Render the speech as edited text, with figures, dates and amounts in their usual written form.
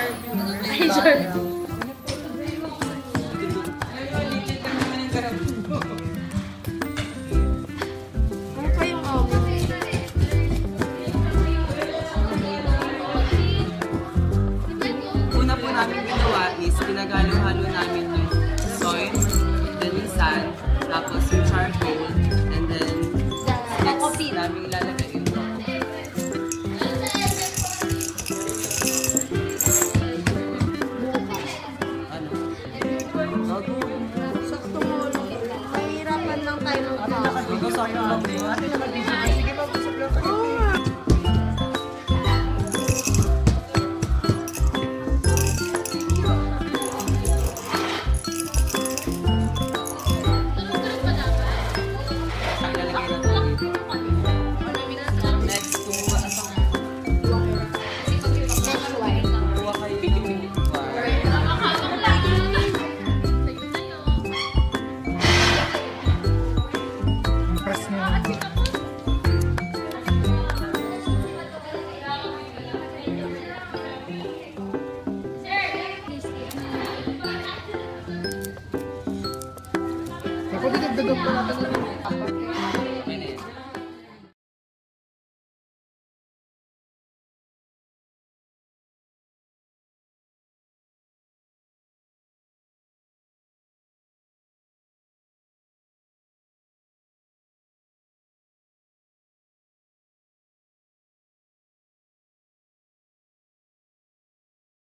Ay, sure. Ano pa yung Una po namin ginawa is pinagalo-halo namin yung soy, then yung sand, tapos yung charcoal, and then next namin ilalagay yung sakto mo lang. Mahirapan lang tayo ng Ako, didagdagan pa natin lang.